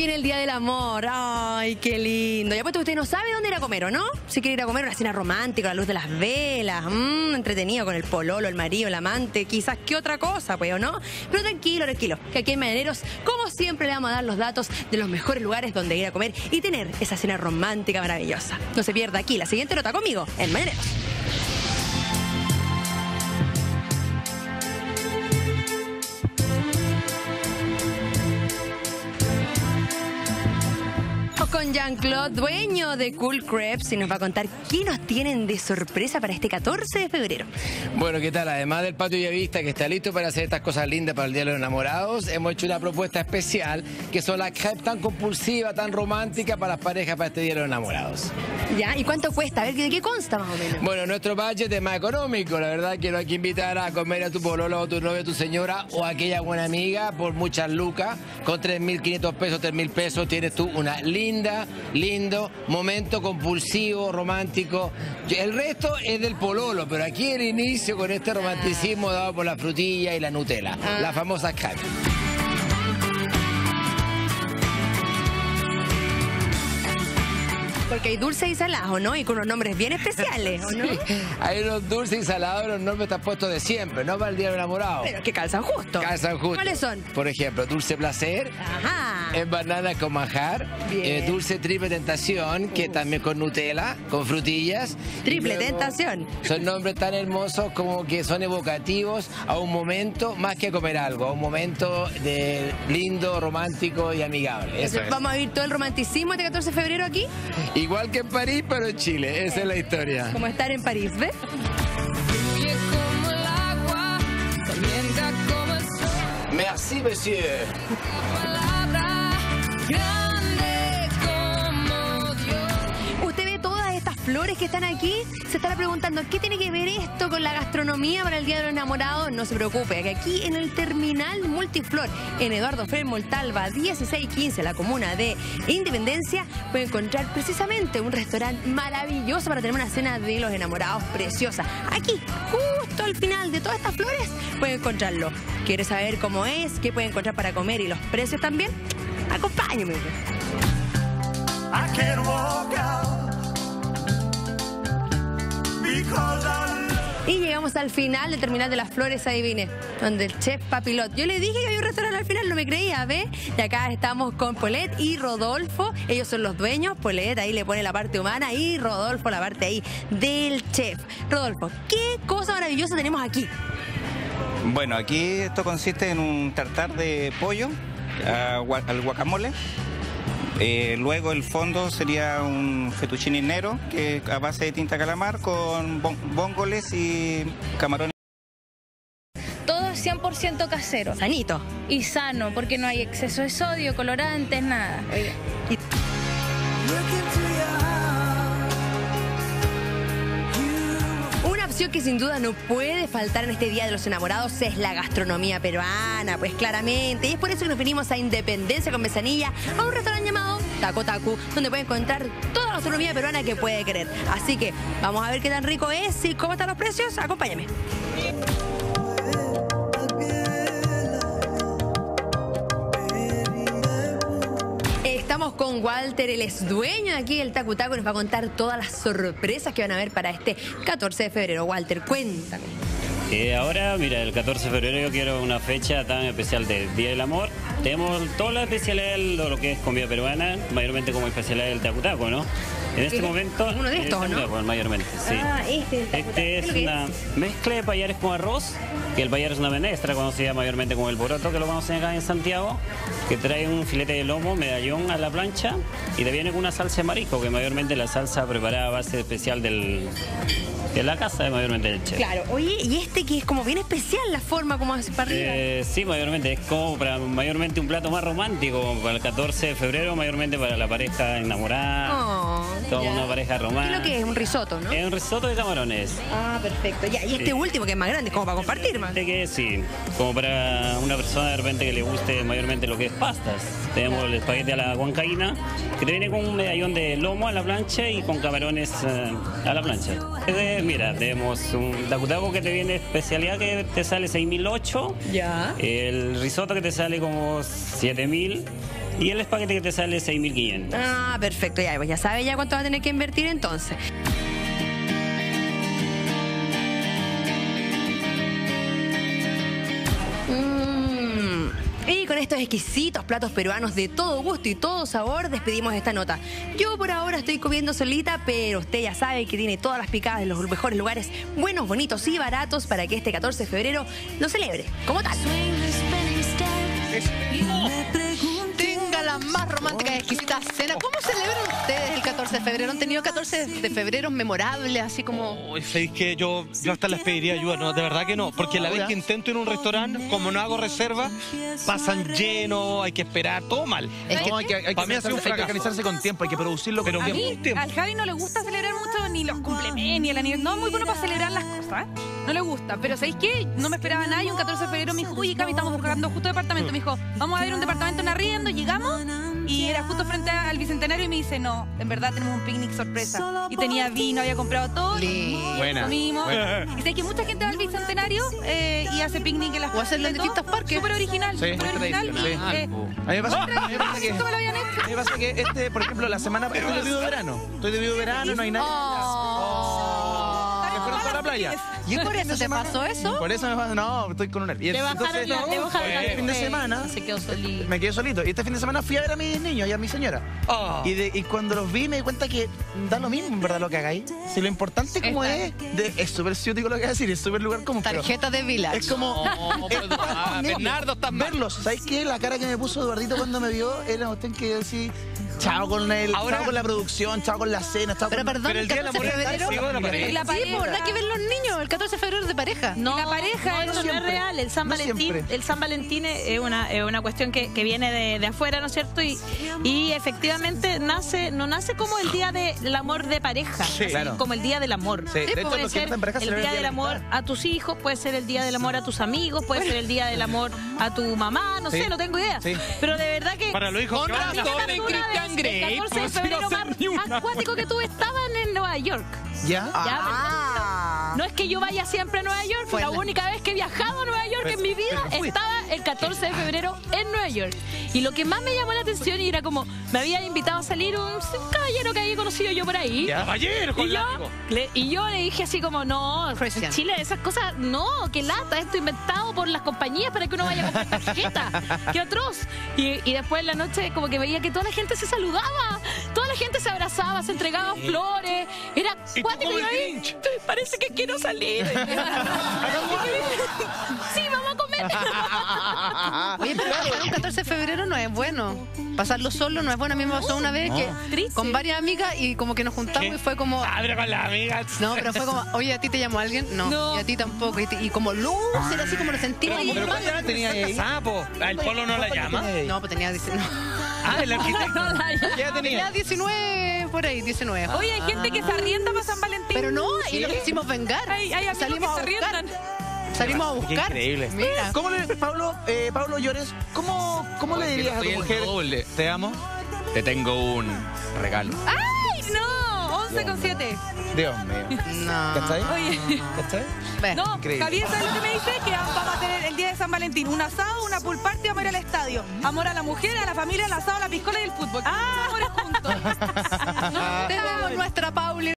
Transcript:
viene el Día del Amor. Ay, qué lindo. Ya puesto usted no sabe dónde ir a comer, ¿o no? Si quiere ir a comer una cena romántica a la luz de las velas, entretenido con el pololo, el marido, el amante, quizás qué otra cosa, pues, ¿o no? Pero tranquilo, tranquilo, que aquí en Mañaneros, como siempre, le vamos a dar los datos de los mejores lugares donde ir a comer y tener esa cena romántica maravillosa. No se pierda aquí la siguiente nota conmigo en Mañaneros. Con Jean-Claude, dueño de Cool Crepes, y nos va a contar qué nos tienen de sorpresa para este 14 de febrero. Bueno, ¿qué tal? Además del patio Llavista, que está listo para hacer estas cosas lindas para el Día de los Enamorados, hemos hecho una propuesta especial, que son las crepes tan compulsivas, tan románticas para las parejas para este Día de los Enamorados. ¿Ya? ¿Y cuánto cuesta? A ver, ¿de qué consta más o menos? Bueno, nuestro budget es más económico. La verdad que no hay que invitar a comer a tu pololo, a tu novia, a tu señora o a aquella buena amiga por muchas lucas. Con 3.500 pesos, 3.000 pesos tienes tú una lindo momento compulsivo, romántico. El resto es del pololo, pero aquí el inicio con este romanticismo dado por la frutilla y la Nutella, la famosa crepes. Porque hay dulce y salado, ¿no? Y con unos nombres bien especiales, ¿o no? Sí, hay unos dulces y salados, los nombres están puestos de siempre, no para el Día del Enamorado. Pero que calzan justo. Calzan justo. ¿Cuáles son? Por ejemplo, dulce placer, en banana con manjar, dulce triple tentación, que también con Nutella, con frutillas. Triple tentación. Son nombres tan hermosos como que son evocativos a un momento más que a comer algo, a un momento de lindo, romántico y amigable. Eso es. ¿Vamos a vivir todo el romanticismo este 14 de febrero aquí? Igual que en París, pero en Chile. Esa es la historia. Como estar en París, ¿ves? Fluye como el agua, calienta como el sol. Merci, monsieur. Palabra grande como Dios. Usted ve todas estas flores que están aquí, se estará preguntando ¿qué tiene que ver esto con la gastronomía para el Día de los Enamorados? No se preocupe, que aquí en el terminal Multiflor, en Eduardo Frei Montalva 1615, la comuna de Independencia, puede encontrar precisamente un restaurante maravilloso para tener una cena de los enamorados preciosa. Aquí, justo al final de todas estas flores, puede encontrarlo. ¿Quiere saber cómo es? ¿Qué puede encontrar para comer y los precios también? Acompáñeme. I can't walk out because Y llegamos al final del terminal de las flores, adivine, donde el chef Papilot. Yo le dije que había un restaurante al final, no me creía, ¿ve? Y acá estamos con Paulette y Rodolfo. Ellos son los dueños. Paulette ahí le pone la parte humana y Rodolfo la parte ahí del chef. Rodolfo, ¿qué cosa maravillosa tenemos aquí? Bueno, aquí esto consiste en un tartar de pollo al guacamole. Luego el fondo sería un fettuccine nero, que es a base de tinta calamar con bongoles y camarones. Todo es 100% casero. Sanito. Y sano, porque no hay exceso de sodio, colorantes, nada. Una opción que sin duda no puede faltar en este Día de los Enamorados es la gastronomía peruana, pues claramente. Y es por eso que nos venimos a Independencia con Mesanilla, a un restaurante llamado Taco Taku, donde puede encontrar toda la gastronomía peruana que puede querer. Así que vamos a ver qué tan rico es y cómo están los precios. Acompáñame. Estamos con Walter, él es dueño de aquí del Taku Taku y nos va a contar todas las sorpresas que van a ver para este 14 de febrero. Walter, cuéntame. Ahora, mira, el 14 de febrero yo quiero una fecha tan especial del Día del Amor. Tenemos todas las especialidades de lo que es comida peruana, mayormente como especialidad del Taku Taku, ¿no? En este momento... Uno de estos, ¿no? Pues, mayormente, sí. Este es una mezcla de payares con arroz, que el payar es una menestra conocida mayormente como el poroto, que lo conocen acá en Santiago, que trae un filete de lomo, medallón a la plancha, y te viene con una salsa de marisco, que mayormente la salsa preparada a base especial de la casa, mayormente del chef. Claro, oye, y este que es como bien especial la forma como hace para arriba. Sí, mayormente, es como para mayormente un plato más romántico, como para el 14 de febrero, mayormente para la pareja enamorada. Toda una pareja romántica. ¿Qué es lo que es? Un risotto, ¿no? Es un risotto de camarones. Ah, perfecto. Ya, y este último que es más grande, como para compartir más. Que sí, como para una persona de repente que le guste mayormente lo que es pastas. Tenemos el espagueti a la huancaína, que te viene con un medallón de lomo a la plancha y con camarones a la plancha. Mira, tenemos un Taku Taku que te viene especialidad que te sale 6.008. Ya. El risotto que te sale como 7.000. Y el paquete que te sale 6.500. Ah, perfecto, ya, pues ya sabes ya cuánto va a tener que invertir entonces. Y con estos exquisitos platos peruanos de todo gusto y todo sabor, despedimos esta nota. Yo por ahora estoy comiendo solita, pero usted ya sabe que tiene todas las picadas de los mejores lugares, buenos, bonitos y baratos, para que este 14 de febrero lo celebre como tal. Tenga la más romántica y exquisita cena. ¿Cómo celebran ustedes el 14 de febrero? ¿Han tenido 14 de febrero memorables, así como...? ¿Sabéis que yo hasta les pediría ayuda? No, de verdad que no. Porque la vez que intento ir a un restaurante, como no hago reserva, pasan llenos, hay que esperar, todo mal. Es que, no, hay que organizarse con tiempo, hay que producirlo con tiempo. Al Javi no le gusta celebrar mucho ni los cumpleaños, ni el aniversario. No es muy bueno para celebrar las cosas. No le gusta. Pero ¿sabéis qué? No me esperaba nada y un 14 de febrero me dijo, uy, Cami, estamos buscando justo departamento. Me dijo, vamos a ver un departamento en arriendo. Llegamos y era justo frente al Bicentenario y me dice, no, en verdad tenemos un picnic sorpresa. Y tenía vino, había comprado todo. Buena. Comimos. Y sé que mucha gente va al Bicentenario y hace picnic en las o hacerlo en distintos parques. Súper original. Sí, súper original. sí. A mí me pasa que por ejemplo, la semana estoy debido de verano. Estoy debido de verano, no hay nadie. Me fueron para la playa. ¿Y por eso te pasó eso? Por eso me pasa, no, estoy con un nervio. Le bajaron Este fin de semana Se quedó solito. me quedé solito. Y este fin de semana fui a ver a mis niños y a mi señora. Y cuando los vi me di cuenta que da lo mismo, en verdad, lo que hagáis. Si lo importante como es súper ciútico lo que voy a decir, es súper lugar común. Tarjeta de Village. Es como... Bernardo está mal. verlos. ¿Sabes qué? La cara que me puso Eduardito cuando me vio era usted que decir... Chao con chao con la producción, chao con la cena, chao Pero con... perdón, el 14 de febrero... La Sí, pareja. por nada que ver los niños. El 14 de febrero es de pareja. No, la pareja, no, eso no siempre. es real. El San No Valentín, siempre. el San Valentín es una cuestión que viene de afuera, ¿no es cierto? Y efectivamente no nace como el día del amor de pareja, Sí, claro. como el día del amor. Sí, de hecho, Puede los que ser están en pareja el celebran día el del día amor del a tus hijos, puede ser el día del amor a tus amigos, puede ser el día del amor a tu mamá, no Sí. sé, no tengo idea. Sí. Pero de verdad que... Para los hijos. Con razón, Una en vez, Christian Grey. el 14 de febrero más acuático que tú estaban en Nueva York. ¿Ya? No es que yo vaya siempre a Nueva York, Fue la la- única vez que he viajado a Nueva York en mi vida estaba el 14 de febrero en Nueva York. Y lo que más me llamó la atención y era como, me habían invitado a salir un caballero que había conocido yo por ahí. Caballero, con Y yo le dije así como, no, en Christian. Chile esas cosas, no, qué lata, esto inventado por las compañías para que uno vaya a comprar tarjeta. Qué atroz. Y después en la noche como que veía que toda la gente se saludaba, toda la gente se abrazaba, se entregaba flores, era cuático. Y yo ahí, parece que quiero salir. Sí, vamos a comer. Oye, pero para un 14 de febrero no es bueno. Pasarlo solo no es bueno. A mí me pasó una vez que Triste. con varias amigas y como que nos juntamos y fue como... Abre con las amigas. No, pero fue como, oye, ¿a ti te llamó alguien? No. Y a ti tampoco. Y como luz, era así como nos sentimos. Pero ¿cuántos años tenía ahí? Sapo. ¿El polo no la llama? No, pues tenía 19. Ah, el arquitecto. ¿Qué edad Tenía tenía? 19, por ahí, 19. Oye, hay gente que se arrienda para San Valentín. Pero no, y nos quisimos vengar. Hay amigos Salimos que a se buscar. arriendan. Salimos a buscar. increíble. Mira. ¿Cómo le, Pablo Llores, ¿cómo le dirías a tu mujer? Te amo. Te tengo un regalo. ¡Ay, no! 11,7. Dios mío. No. ¿Cachai? Oye. ¿Cachai? Ve. No, Increíble. Javier, ¿sabes lo que me dice? Que vamos a tener el día de San Valentín un asado, una pool party, vamos a ir al estadio. Amor a la mujer, a la familia, al asado, a la piscola y el fútbol. ¡Ah! Amores juntos. Tenemos nuestra Pauli.